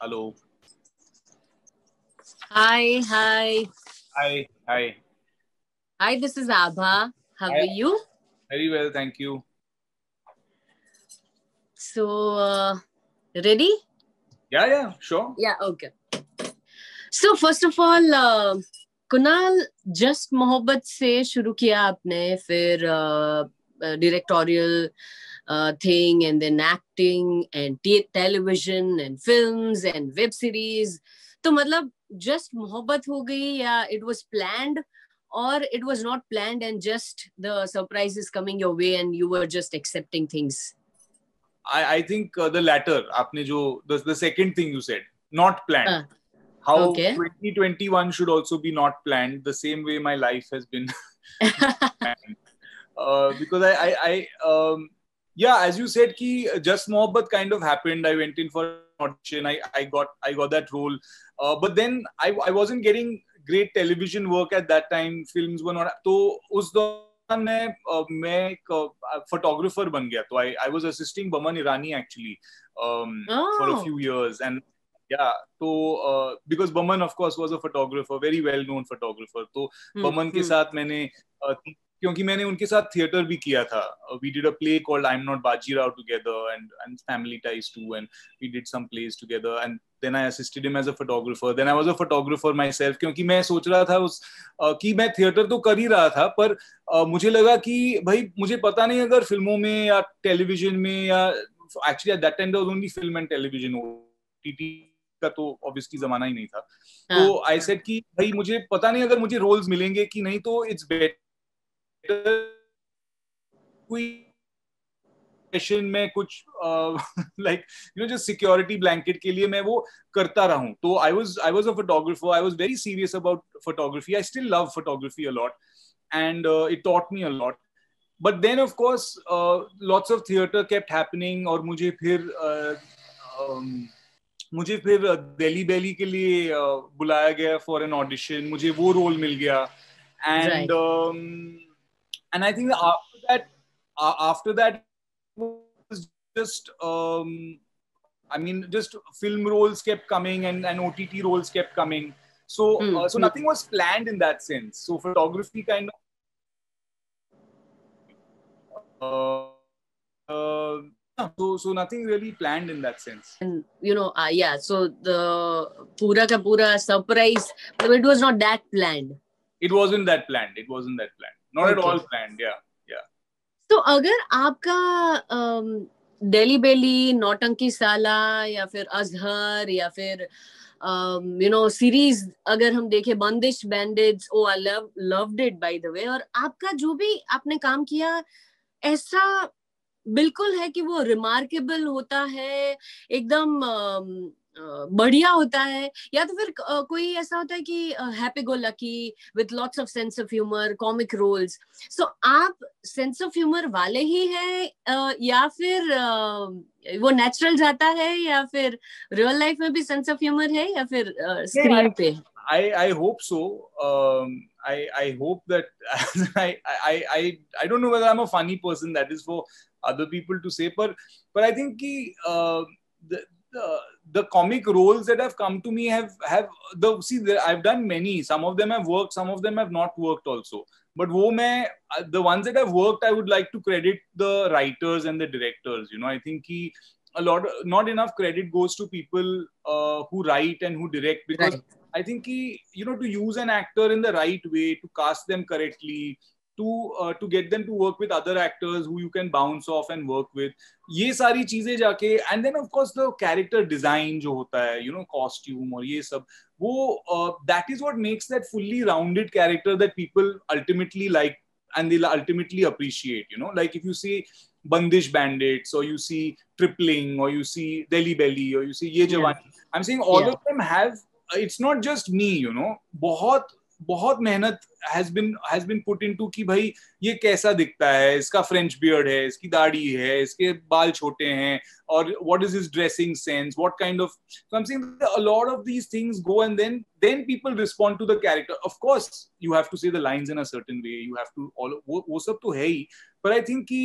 Hello. Hi, hi. Hi. Hi. Hi, this is Abha. How Hi. are you? Very well, thank you. So, ready? Yeah, sure. Yeah, okay. So, first of all, Kunal just मोहब्बत से शुरू किया आपने फिर directorial thing and then acting and television and films and web series. तो मतलब just मोहब्बत हो गई या it was planned or it was not planned and just the surprise is coming your way and you were just accepting things? I think the latter. आपने जो the second thing you said, not planned. How Okay. 2021 should also be not planned. The same way my life has been planned. Because yeah, as you said, ki Just Mohabbat kind of happened. I went in for an audition. I got that role. But then I wasn't getting great television work at that time. Films were not. तो उस दौरान मैं एक photographer बन गया. तो I was assisting Baman Irani actually for a few years and. Yeah, so because Baman of course was a photographer, very well known photographer. तो Baman के साथ मैंने क्योंकि मैंने उनके साथ थिएटर भी किया था. We did a play called I'm Not Bajirao together and Family Ties too, and we did some plays together and then I assisted him as a photographer. Then I was a photographer myself क्योंकि मैं सोच रहा था कि मैं theatre तो कर ही रहा था पर मुझे लगा कि भाई मुझे पता नहीं अगर फिल्मों में या टेलीविजन में या actually at that time there was only film and television. OTT का तो ऑब्वियसली जमाना ही नहीं था. तो आई सेड कि भाई मुझे पता नहीं अगर मुझे रोल्स मिलेंगे कि नहीं तो इट्स बेटर कोई सेशन में कुछ लाइक जस्ट सिक्योरिटी ब्लैंकेट के लिए मैं वो करता रहूं. तो I was a photographer. I was very serious about photography. I still love photography a lot and it taught me a lot. But then, of course, lots of theatre kept happening और मुझे फिर दिल्ली बैली के लिए बुलाया गया for an audition. मुझे वो role मिल गया and I think after that just I mean just film roles kept coming and OTT roles kept coming. So so nothing was planned in that sense. So photography kind of so nothing really planned in that sense. And yeah, so the pura ka pura surprise, but it was not that planned. It wasn't that planned. Not at all planned. Yeah. So अगर आपका दिल्ली बेली, नौटंकी साला या फिर अजहर या फिर series अगर हम देखें Bandish Bandits, oh I loved it by the way, और आपका जो भी आपने काम किया ऐसा बिल्कुल है कि वो रिमार्केबल होता है, एकदम बढ़िया होता है, या तो फिर कोई ऐसा होता है कि happy go lucky with lots of sense of humour, comic roles. So आप सेंस ऑफ ह्यूमर वाले ही हैं या फिर वो नेचुरल जाता है, या फिर रियल लाइफ में भी सेंस ऑफ ह्यूमर है, या फिर स्क्रीन पे? I hope so. I hope that I don't know whether I'm a funny person. That is for other people to say. But I think the comic roles that have come to me have I've done many. Some of them have worked. Some of them have not worked also. But the ones that have worked, I would like to credit the writers and the directors. I think not enough credit goes to people who write and who direct, because right. I think to use an actor in the right way, to cast them correctly, to get them to work with other actors who you can bounce off and work with, ये सारी चीजें जाके, and then of course the character design जो होता है, costume और ये सब, वो that is what makes that fully rounded character that people ultimately like and they'll ultimately appreciate. Like if you see Bandish Bandits, or you see Tripling, or you see Delhi Belly, or you see Ye Jawani, I'm saying all of them have. It's not just me, बहुत मेहनत has been put into कि भाई ये कैसा दिखता है, इसका French beard है, इसकी दाढ़ी है, इसके बाल छोटे हैं, और what is his dressing sense, what kind of. So I'm saying a lot of these things go, and then people respond to the character. Of course, you have to say the lines in a certain way. You have to वो सब तो है ही, but I think कि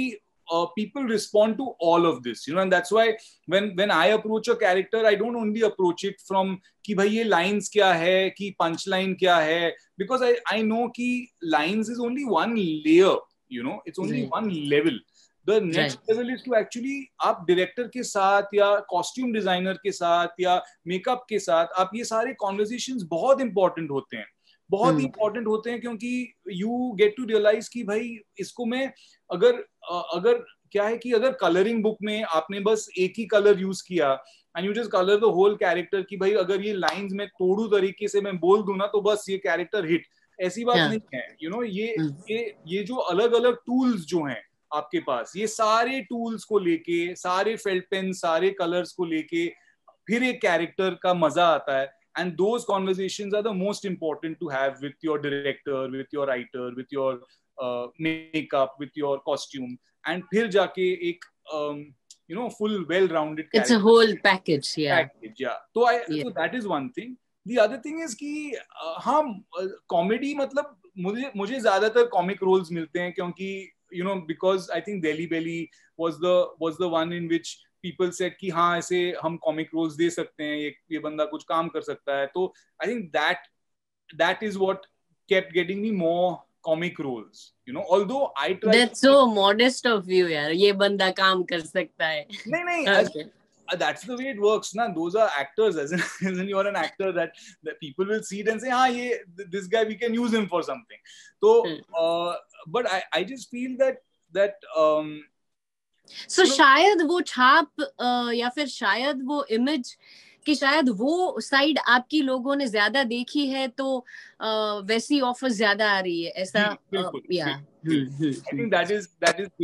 people respond to all of this, you know, and that's why when I approach a character, I don't only approach it from कि भाई ये lines क्या है, कि punchline क्या है, because I know कि lines is only one layer, you know, it's only one level. The next level is to actually आप director के साथ या costume designer के साथ या makeup के साथ आप ये सारे conversations बहुत important होते हैं, बहुत ही इंपॉर्टेंट होते हैं, क्योंकि यू गेट टू रियलाइज कि भाई इसको मैं अगर क्या है कि अगर कलरिंग बुक में आपने बस एक ही कलर यूज किया and you just colour the whole character कि भाई अगर ये लाइंस में तोड़ू तरीके से मैं बोल दूं ना तो बस ये कैरेक्टर हिट, ऐसी बात नहीं है, यू नो, ये जो अलग अलग टूल्स जो हैं आपके पास, ये सारे टूल्स को लेके, सारे फेल्ट पेन, सारे कलर्स को लेके फिर एक कैरेक्टर का मजा आता है. And those conversations are the most important to have with your director, with your writer, with your makeup, with your costume, and फिर जाके एक you know, full well-rounded character. It's a whole package, yeah. Package, yeah. So that is one thing. The other thing is कि हाँ, comedy मतलब मुझे ज़्यादातर comic roles मिलते हैं, क्योंकि you know, because I think Delhi Belly was the one in which people said कि हाँ ऐसे हम comic roles दे सकते हैं, ये बंदा कुछ काम कर सकता है, तो I think that is what kept getting me more comic roles, you know, although I tried. That's so modest of you, यार, ये बंदा काम कर सकता है. नहीं okay. That's the way it works na, those are actors, as in you're an actor that people will see it and say हाँ ये this guy we can use him for something, so but I just feel that so शायद वो छाप या फिर शायद वो image कि शायद वो साइड आपकी लोगों ने ज्यादा देखी है, तो वैसी ऑफर्स ज्यादा आ रही है, ऐसा. I think that is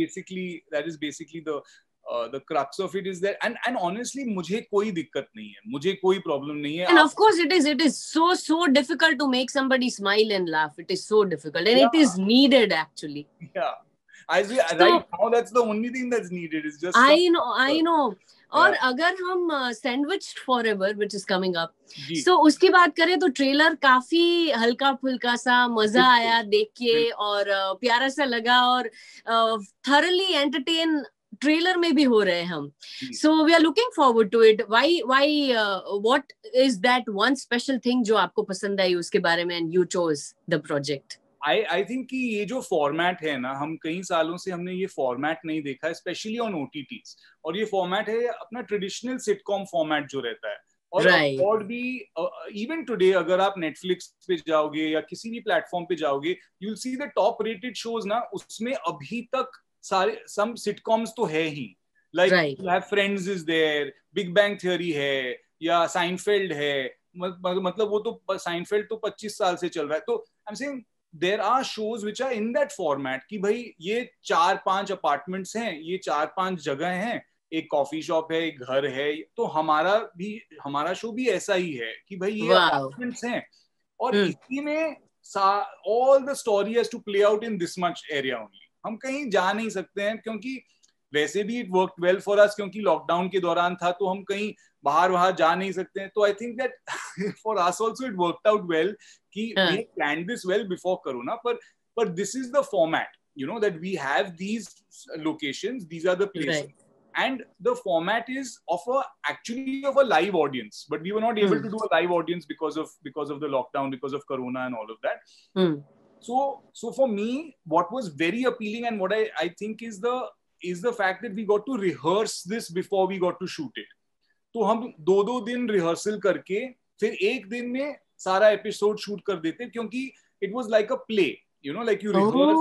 basically the crux of it is that, and honestly मुझे कोई दिक्कत नहीं है, मुझे कोई problem नहीं है. And of course it is so difficult to make somebody smile and laugh. It is so difficult, and it is needed actually. Yeah. Right now that's the only thing that's needed is just I know. और अगर हम Sandwiched Forever which is coming up, so उसकी बात करें तो trailer काफी हल्का फुल्का सा, मजा आया देख के और प्यारा सा लगा, और thoroughly entertain ट्रेलर में भी हो रहे हैं हम. So we are looking forward to it. Why what is that one special thing जो आपको पसंद आई उसके बारे में, and you chose the project? I think कि ये जो फॉर्मेट है ना, हम कई सालों से हमने ये फॉर्मेट नहीं देखा, स्पेशली ऑन OTTs, और ये फॉर्मेट है अपना ट्रेडिशनल सिटकॉम फॉर्मेट जो रहता है. और भी इवन टुडे अगर आप नेटफ्लिक्स पे जाओगे या किसी भी प्लेटफॉर्म पे जाओगे, you will see the top rated shows ना, उसमें अभी तक सारे सम सिटकॉम्स तो है ही, like you have Friends is there, Big Bang Theory है, या साइनफेल्ड है, मतलब वो तो साइनफेल्ड तो 25 साल से चल रहा है. तो I am saying there are shows which are in that format कि भाई ये 4-5 अपार्टमेंट्स हैं, ये 4-5 जगह हैं, एक कॉफी शॉप है, एक घर है, तो हमारा शो भी ऐसा ही है कि भाई ये अपार्टमेंट्स हैं, और इसी में all the story has to play out in this much area only. हम कहीं जा नहीं सकते हैं, क्योंकि वैसे भी it worked well for us, क्योंकि लॉकडाउन के दौरान था, तो हम कहीं बाहर जा नहीं सकते हैं. तो I think that for us also it worked out well कि we planned this well before Corona, but this is the format, you know, that we have these locations, these are the places, and the format is actually of a live audience, but we were not able to do a live audience because of the lockdown, because of Corona and all of that. So for me, what was very appealing and what I think is the fact that we got to rehearse this before we got to shoot it. तो हम 2 दिन rehearsal करके फिर एक दिन में सारा episode shoot कर देते, क्योंकि it was like a play, you know, like you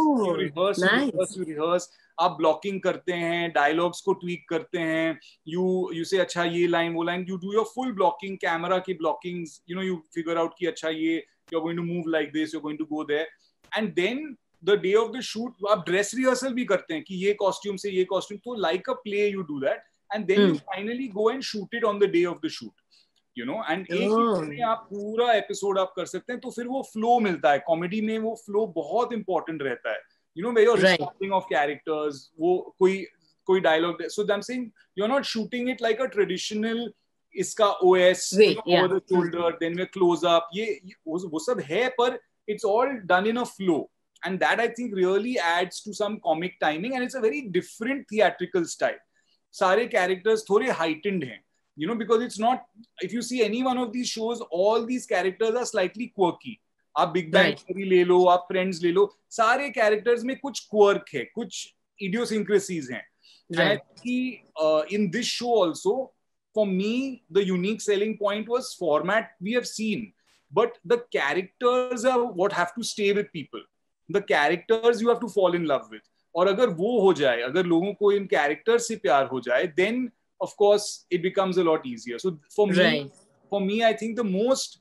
rehearse, आप ब्लॉकिंग करते हैं, डायलॉग्स को ट्वीक करते हैं, यू से अच्छा ये लाइन वो line, you do your full blocking, camera की blockings, you know, you figure out कि अच्छा ये you are going to move like this, you are going to go there, and then the day of the shoot आप dress rehearsal भी करते हैं कि ये कॉस्ट्यूम से ये कॉस्ट्यूम, तो like a play you do that, and then you finally go and shoot it on the day of the shoot, you know, and एक ही में आप पूरा एपिसोड आप कर सकते हैं, तो फिर वो फ्लो मिलता है. कॉमेडी में वो फ्लो बहुत इंपॉर्टेंट रहता है, you know, where you're responding of characters, वो कोई dialogue, so I'm saying you're not shooting it like a traditional इसका OS over the shoulder, then we close up, ये वो सब है, पर it's all done in a flow. and that I think really adds to some comic timing, and it's a very different theatrical style. सारे characters थोड़े heightened हैं, you know, because it's not, if you see any one of these shows, all these characters are slightly quirky. आप Big Bang Theory ले लो, आप friends ले लो, सारे characters में कुछ क्वर्क है, कुछ idiosyncrasies हैं. And I think in this show also, for me, the unique selling point was format we have seen, but the characters are what have to stay with people. The characters you have to fall in love with. और अगर वो हो जाए, अगर लोगों को इन characters से प्यार हो जाए, then of course it becomes a lot easier. So for me, I think the most,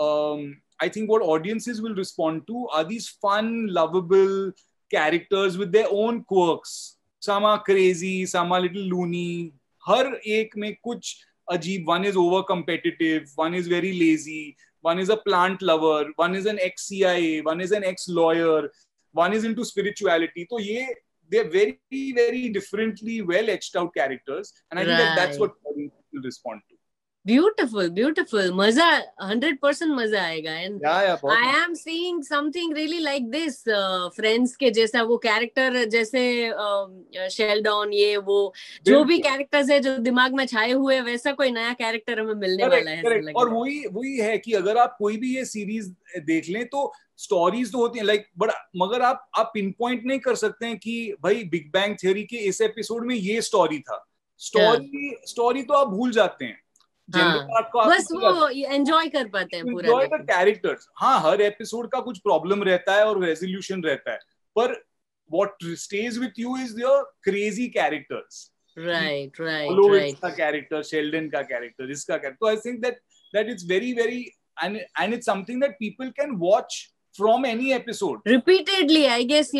I think what audiences will respond to are these fun, lovable characters with their own quirks. Some are crazy, some are little loony. हर एक में कुछ अजीब. One is over competitive, one is very lazy, one is a plant lover, one is an ex-CIA, one is an ex-lawyer, one is into spirituality. So they're very, very differently well etched out characters, and I think that's what audiences will respond to. Beautiful. मजा 100% मजा आएगा. And I am seeing something really like this. Friends के जैसा वो character, जैसे Sheldon, ये वो जो भी कैरेक्टर्स है जो दिमाग में छाए हुए, वैसा कोई नया कैरेक्टर हमें मिलने वाला है. और वही है कि अगर आप कोई भी ये सीरीज देख लें तो स्टोरीज तो होती हैं लाइक, बट मगर आप पिन पॉइंट नहीं कर सकते हैं कि भाई बिग बैंग थ्योरी के इस एपिसोड में ये स्टोरी था. स्टोरी तो आप भूल जाते हैं. बस वो एंजॉय कर पाते हैं पूरा. Enjoy the characters. हाँ, हर एपिसोड का कुछ प्रॉब्लम रहता है और रेजोल्यूशन रहता है, पर what stage with you is your crazy characters. Right. का कैरेक्टर, शेल्डन का कैरेक्टर, इसका character. I think that it's very very, and it's something that people can watch from any episode repeatedly, I guess.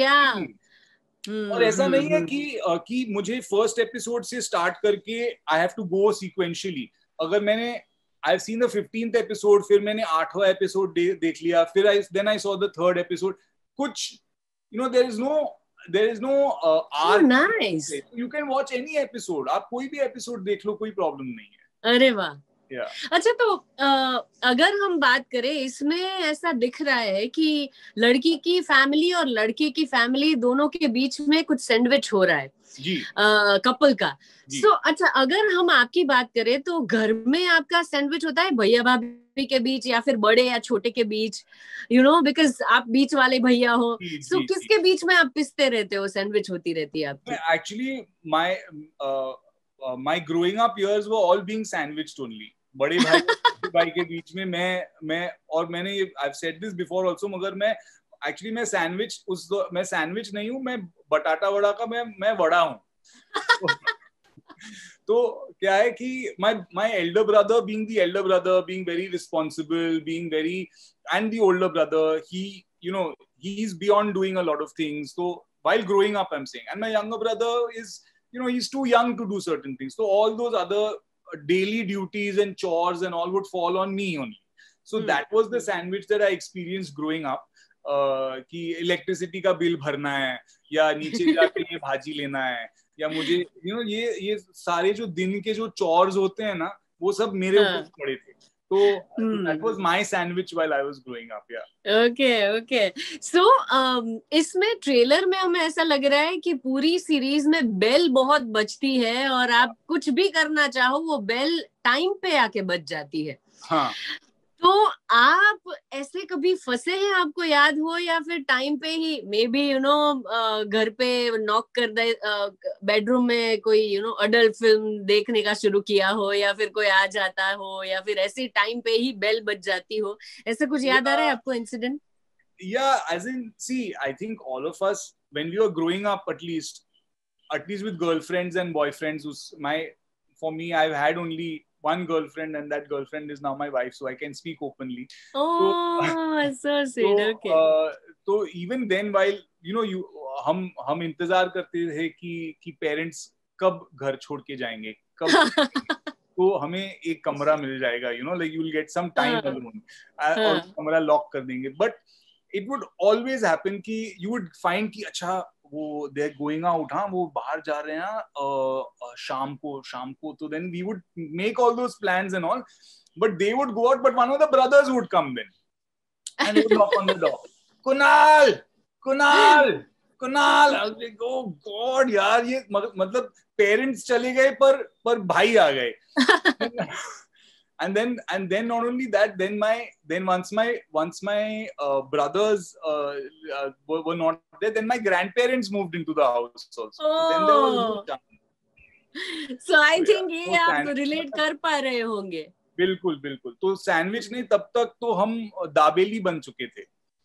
और ऐसा नहीं है कि मुझे first episode से स्टार्ट करके I have to go sequentially. अगर मैंने I have seen the 15th episode, फिर मैंने 8वां एपिसोड देख लिया, फिर then I saw the 3rd episode. कुछ you know there is no arc. Nice. You can watch any episode. आप कोई भी एपिसोड देख लो, कोई प्रॉब्लम नहीं है. अरे वाह. अच्छा, तो अगर हम बात करें, इसमें ऐसा दिख रहा है कि लड़की की फैमिली और लड़के की फैमिली दोनों के बीच में कुछ सैंडविच हो रहा है कपल का. सो अच्छा, अगर हम आपकी बात करें तो घर में आपका सैंडविच होता है भैया भाभी के बीच या फिर बड़े या छोटे के बीच, यू नो, बिकॉज आप बीच वाले भैया हो. सो किसके बीच में आप पिसते रहते हो, सैंडविच होती रहती है आपकी? Actually my growing up years were all being sandwiched only. बड़े भाई के बीच में मैं और मैंने I have said this before also, मगर मैं सैंडविच नहीं हूँ, मैं बटाटा वड़ा का मैं वड़ा हूँ. तो क्या है कि my elder brother, being the elder brother, being very responsible, being very, and the older brother, he, you know, he's beyond doing a lot of things. So while growing up, I'm saying, and my younger brother is, you know, he's too young to do certain things. So all those other daily duties and chores and all would fall on me only. So that was the sandwich that I experienced growing up. कि electricity का bill भरना है, या नीचे जाके ये भाजी लेना है, या मुझे ये सारे जो दिन के जो चॉर्स होते हैं ना, वो सब मेरे ऊपर पड़े थे. तो that was my sandwich while I was growing up. Okay. So इसमें ट्रेलर में हमें ऐसा लग रहा है कि पूरी सीरीज में बेल बहुत बजती है और आप कुछ भी करना चाहो वो बेल टाइम पे आके बज जाती है. हाँ. तो आप ऐसे कभी फंसे हैं, आपको याद हो, या फिर टाइम पे ही मे बी यू नो घर पे नॉक कर दे, बेडरूम में कोई यू नो अडल्ट फिल्म देखने का शुरू किया हो, या फिर कोई आ जाता हो, या फिर ऐसे टाइम पे ही बेल बज जाती हो, ऐसा कुछ याद आ रहा है आपको incident? As in, see, I think all of us, when we were growing up, at least with girlfriends and boyfriends, for me, I've had only one girlfriend, and that girlfriend is now my wife, so I can speak openly. Oh, so sweet. Okay. So even then, while you know, हम इंतजार करते थे कि parents कब घर छोड़ के जाएंगे, कब तो हमें एक कमरा मिल जाएगा, you know, like you will get some time alone, और कमरा लॉक कर देंगे. But it would always happen कि you would find कि अच्छा वो they're going out, हाँ वो बाहर जा रहे हैं शाम को, तो then we would make all those plans and all, but they would go out, but one of the brothers would come then and they would knock on the door. Kunal, Kunal Kunal, oh God यार, ये मतलब parents चले गए पर भाई आ गए. And then not only that, then once my brothers were not there, then my grandparents moved into the house also. So then there was no chance. So I So yeah, think ये तो आप relate कर पा रहे होंगे. बिल्कुल बिल्कुल. तो सैंडविच नहीं, तब तक तो हम दाबेली बन चुके थे.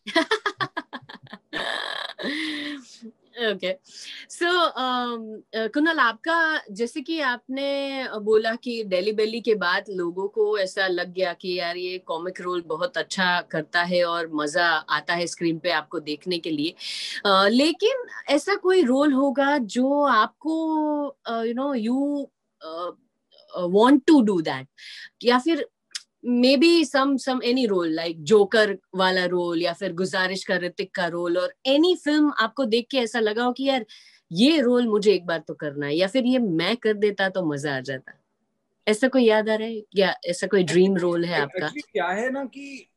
ओके. सो कुणाल, आपका जैसे कि आपने बोला कि दिल्ली बेली के बाद लोगों को ऐसा लग गया कि यार ये कॉमिक रोल बहुत अच्छा करता है और मजा आता है स्क्रीन पे आपको देखने के लिए. लेकिन ऐसा कोई रोल होगा जो आपको you want to do that, या फिर maybe some any role like joker वाला रोल या फिर गुजारिश का ऋतिक का रोल, और एनी फिल्म आपको देख के ऐसा लगा हो कि यार ये रोल मुझे एक बार तो करना है, या फिर ये मैं कर देता तो मजा आ जाता. ऐसा कोई याद आ रहा है या ऐसा कोई ड्रीम रोल है आपका? एक्चुअली क्या है ना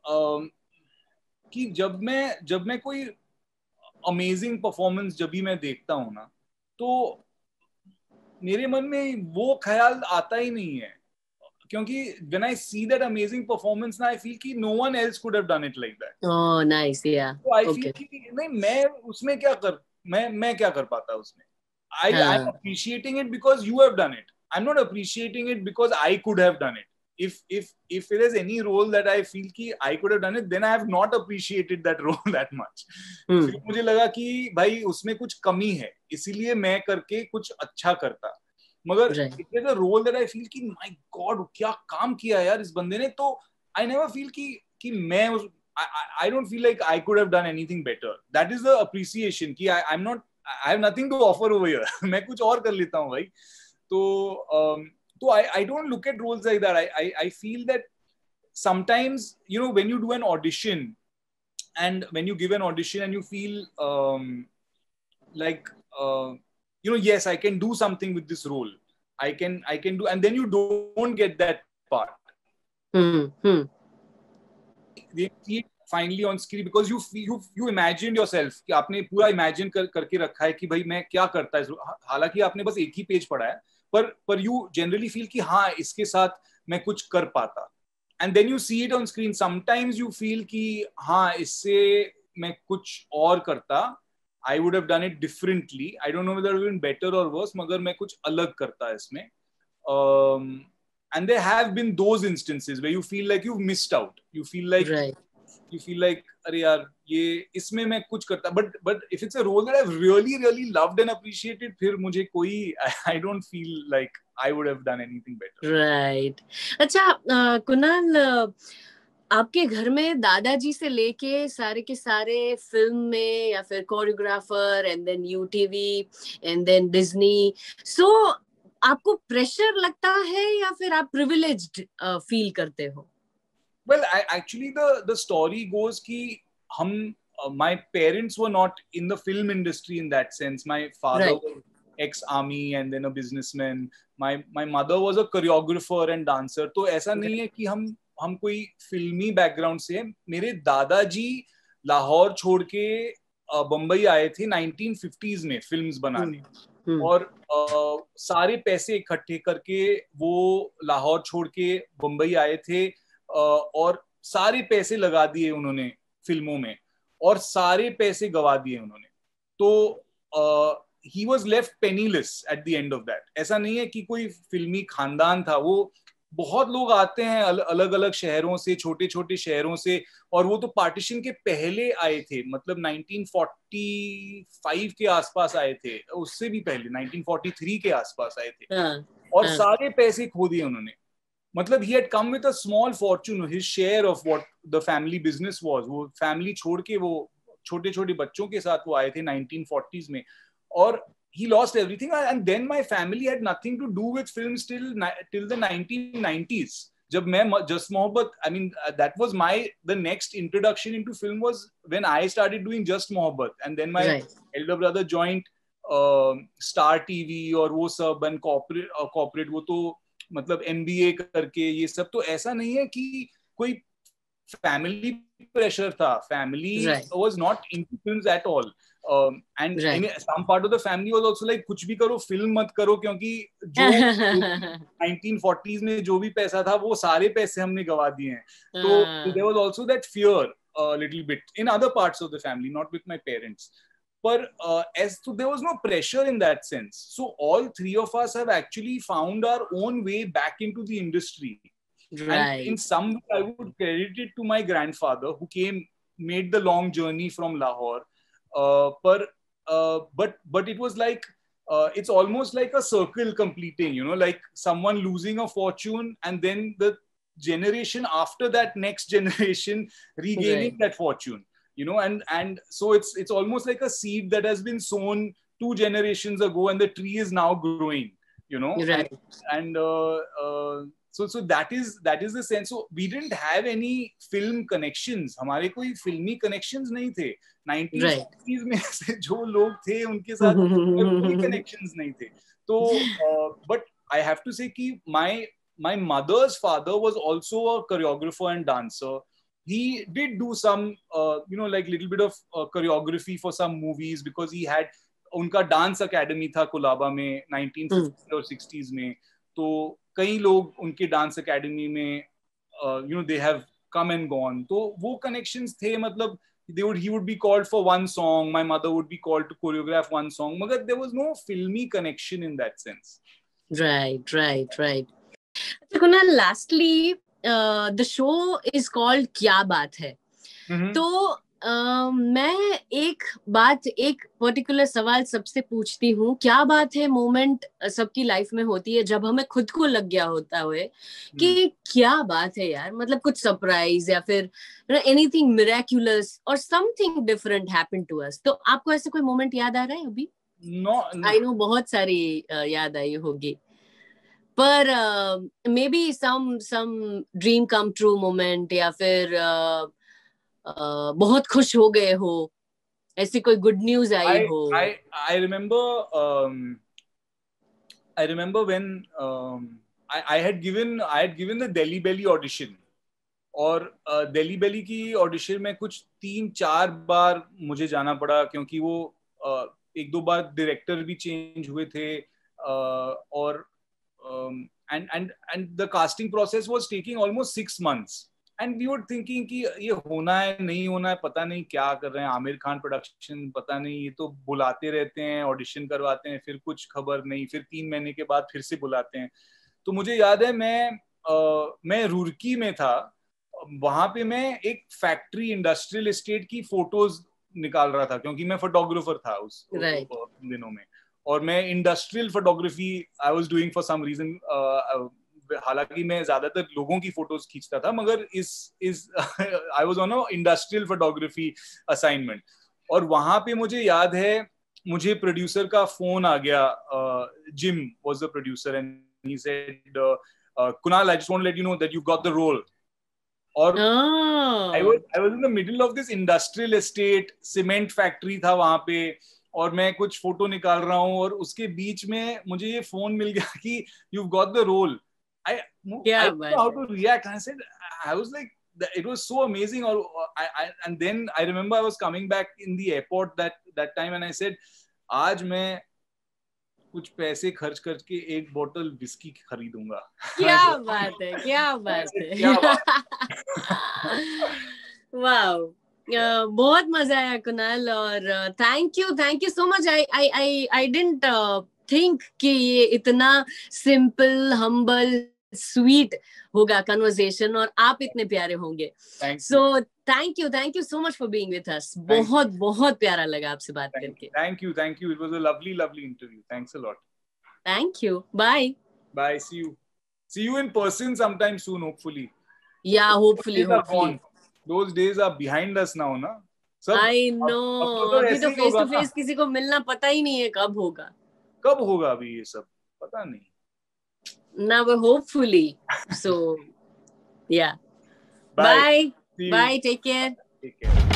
कि जब मैं कोई अमेजिंग परफॉर्मेंस जब भी मैं देखता हूँ ना, तो मेरे मन में वो ख्याल आता ही नहीं है, क्योंकि when I see that amazing performance ना, I feel कि no one else could have done it like that. Oh, nice, yeah. तो I feel Okay. कि नहीं, मैं क्या कर पाता उसमें. I'm appreciating it because you have done it. I'm not appreciating it because I could have done it. If there is any role that I feel कि I could have done it, then I have not appreciated that role that much. फिर मुझे लगा कि भाई उसमें कुछ कमी है, इसीलिए मैं करके कुछ अच्छा करता. मगर it is a role that I feel कि माय गॉड क्या काम किया यार इस बंदे ने. तो आई नेवर फील कि मैं उस I don't feel like I could have done anything better. That is the appreciation कि I have nothing to offer over here. मैं कुछ और कर लेता हूँ भाई. तो I don't look at roles like that. I feel that sometimes, when you do an audition, and when you give an audition and you feel like yes, I can do something with this role. I can do, and then you don't get that part. They see it finally on screen because you imagined yourself कि आपने पूरा imagine करके रखा है कि भाई मैं क्या करता है. हालांकि आपने बस एक ही पेज पढ़ा है, पर you generally feel कि हाँ इसके साथ मैं कुछ कर पाता. And then you see it on screen. Sometimes you feel कि हाँ इससे मैं कुछ और करता. I would have done it differently. I don't know whether it would have been better or worse, मगर मैं कुछ अलग करता इसमें. And there have been those instances where you feel like you've missed out. You feel like अरे यार ये इसमें मैं कुछ करता. But if it's a role that I've really loved and appreciated, फिर मुझे कोई I don't feel like I would have done anything better. Right. अच्छा कुणाल, आपके घर में दादाजी से लेके सारे के सारे फिल्म में या फिर choreographer, and then UTV, and then Disney, so आपको प्रेशर लगता है या फिर आप प्रिविलेज्ड फील करते हो? Well, actually the story goes कि हम my parents were not in the film industry in that sense. My father was ex-army and then a businessman. My mother was a choreographer and dancer. तो ऐसा नहीं है कि हम कोई फिल्मी बैकग्राउंड से. मेरे दादाजी लाहौर छोड़ के बम्बई आए थे 1950s में फिल्म्स बनाने, और सारे पैसे इकट्ठे करके वो लाहौर छोड़ के बम्बई आए थे, और सारे पैसे लगा दिए उन्होंने फिल्मों में, और सारे पैसे गवा दिए उन्होंने. तो he was left penniless at the end of that. ऐसा नहीं है कि कोई फिल्मी खानदान था. वो बहुत लोग आते हैं अलग अलग शहरों से, छोटे छोटे शहरों से, और वो तो पार्टीशन के पहले आए थे, मतलब 1945 के आसपास आए थे, उससे भी पहले 1943 के आसपास आए थे, और सारे पैसे खो दिए उन्होंने. मतलब he had come with a small fortune, his share of what the family business was. वो फैमिली छोड़ के वो छोटे छोटे बच्चों के साथ वो आए थे 1940s में, और he lost everything. And then my family had nothing to do with films till the 1990s. जब मैं Just Mohabbat, I mean that was the next introduction into film was when I started doing Just Mohabbat, and then my elder brother joined Star TV और वो सब, and corporate वो तो मतलब MBA करके ये सब. तो ऐसा नहीं है कि कोई family pressure tha. Family was not into films at all. And some part of the family was also like कुछ भी करो film मत करो क्योंकि जो 1940s में जो भी पैसा था वो सारे पैसे हमने गवा दिए हैं. So there was also that fear a little bit in other parts of the family, not with my parents. But there was no pressure in that sense. So all three of us have actually found our own way back into the industry. Right. And in some way, I would credit it to my grandfather who made the long journey from Lahore. But it was like, it's almost like a circle completing, you know, like someone losing a fortune and then the generation after that next generation regaining that fortune. You know, and so it's almost like a seed that has been sown 2 generations ago, and the tree is now growing. You know, right. And so that is the sense. So we didn't have any film connections. हमारे कोई filmy connections नहीं थे. 1960s में से जो लोग थे उनके साथ कोई connections नहीं थे. तो but I have to say कि my mother's father was also a choreographer and dancer. He did do some, you know, like little bit of choreography for some movies because he had उनका dance academy था कोलाबा में 1950s और 60s में. तो कई लोग उनके dance academy में, you know, they have come and gone. तो वो connections थे, मतलब he would be called for one song. My mother would be called to choreograph one song. मगर there was no filmy connection in that sense. Right. Kunal, lastly, the show is called क्या बात है. तो मैं एक particular सवाल सबसे पूछती हूँ. क्या बात है मोमेंट सबकी लाइफ में होती है जब हमें खुद को लग गया होता है कि क्या बात है यार, मतलब कुछ सरप्राइज या फिर एनीथिंग मिरेक्युलस और something different happened to us. तो आपको ऐसे कोई मोमेंट याद आ रहा है अभी? No. आई नो बहुत सारी याद आई होगी, पर maybe some dream come true moment या फिर बहुत खुश हो गए हो, ऐसी कोई गुड न्यूज आई हो. I remember when I had given the Delhi Belly audition. और दिल्ली बेली की ऑडिशन में कुछ 3-4 बार मुझे जाना पड़ा क्योंकि वो 1-2 बार डायरेक्टर भी चेंज हुए थे. और and the casting process was taking almost 6 months. And we were thinking कि ये होना है नहीं होना है, पता नहीं क्या कर रहे हैं. आमिर खान प्रोडक्शन, पता नहीं, ये तो बुलाते रहते हैं, ऑडिशन करवाते हैं, फिर कुछ खबर नहीं, फिर 3 महीने के बाद फिर से बुलाते हैं. तो मुझे याद है मैं रुड़की में था. वहां पे मैं एक फैक्ट्री इंडस्ट्रियल एस्टेट की फोटोज निकाल रहा था क्योंकि मैं फोटोग्राफर था उस दिनों में. और मैं industrial photography I was doing for some reason. हालांकि मैं ज्यादातर लोगों की फोटोज खींचता था, मगर I was on a industrial photography assignment. और वहां पे मुझे याद है मुझे प्रोड्यूसर का फोन आ गया. Jim was the producer and he said, Kunal, I just want to let you know that you got the role. और I was in the middle of this industrial estate, cement factory था वहां पे, और मैं कुछ photo निकाल रहा हूँ और उसके बीच में मुझे ये फोन मिल गया कि you've got the role. I didn't know how to react. And I said, I was like, it was so amazing. And then I remember I was coming back in the airport that time and I said, आज मैं कुछ पैसे खर्च करके एक बोतल whisky खरीदूंगा. क्या बात है. वाओ, बहुत मजा आया कुणाल, और thank you so much. I didn't think कि ये इतना सिंपल, हम्बल, स्वीट होगा कन्वर्सेशन, और आप इतने प्यारे होंगे. So thank you so much for being with us. बहुत प्यारा लगा आपसे बात करके. Thank you. It was a lovely interview. Thanks a lot. Thank you. Bye. See you in person sometime soon, hopefully. Yeah, hopefully. Those days are behind us now, na? I know. अभी तो face to face किसी को मिलना पता ही नहीं है कब होगा अभी ये सब पता नहीं. Now, hopefully. So, yeah. Bye. Take care.